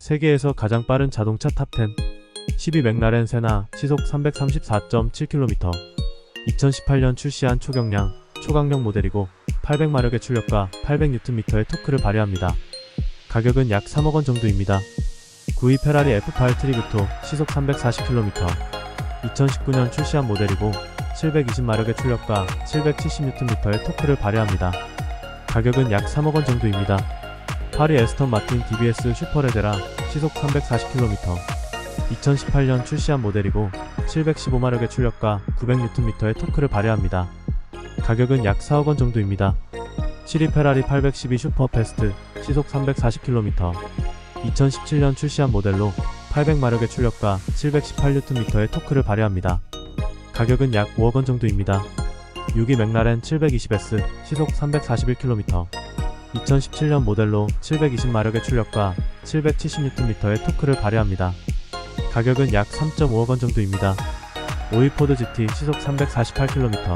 세계에서 가장 빠른 자동차 탑10 12 맥라렌 세나 시속 334.7km 2018년 출시한 초경량, 초강력 모델이고 800마력의 출력과 800Nm의 토크를 발휘합니다. 가격은 약 3억원 정도입니다. 9위 페라리 F8 트리부토 시속 340km 2019년 출시한 모델이고 720마력의 출력과 770Nm의 토크를 발휘합니다. 가격은 약 3억원 정도입니다. 8위 에스턴 마틴 DBS 슈퍼레데라 시속 340km 2018년 출시한 모델이고 715마력의 출력과 900Nm의 토크를 발휘합니다. 가격은 약 4억원 정도입니다. 7위 페라리 812 슈퍼패스트 시속 340km 2017년 출시한 모델로 800마력의 출력과 718Nm의 토크를 발휘합니다. 가격은 약 5억원 정도입니다. 6위 맥라렌 720S 시속 341km 2017년 모델로 720마력의 출력과 770Nm의 토크를 발휘합니다. 가격은 약 3.5억원 정도입니다. 5위 포드 GT 시속 348km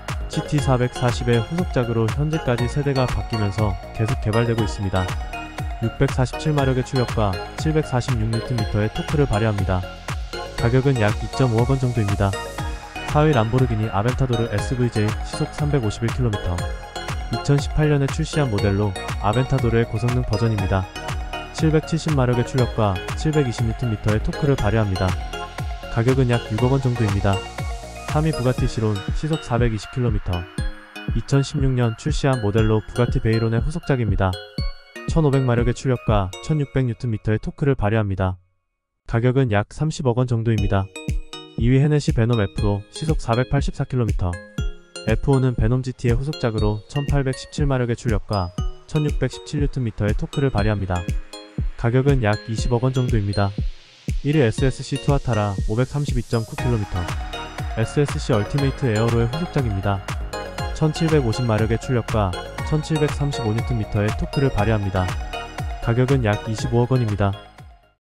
GT440의 후속작으로 현재까지 세대가 바뀌면서 계속 개발되고 있습니다. 647마력의 출력과 746Nm의 토크를 발휘합니다. 가격은 약 2.5억원 정도입니다. 4위 람보르기니 아벤타도르 SVJ 시속 351km 2018년에 출시한 모델로 아벤타도르의 고성능 버전입니다. 770마력의 출력과 720Nm의 토크를 발휘합니다. 가격은 약 6억원 정도입니다. 3위 부가티 시론 시속 420km 2016년 출시한 모델로 부가티 베이론의 후속작입니다. 1500마력의 출력과 1600Nm의 토크를 발휘합니다. 가격은 약 30억원 정도입니다. 2위 헤네시 베놈 F5 시속 484km F5는 베놈 GT의 후속작으로 1817마력의 출력과 1617Nm의 토크를 발휘합니다. 가격은 약 20억원 정도입니다. 1위 SSC 투아타라 532.9km SSC 얼티메이트 에어로의 후속작입니다. 1750마력의 출력과 1735Nm의 토크를 발휘합니다. 가격은 약 25억원입니다.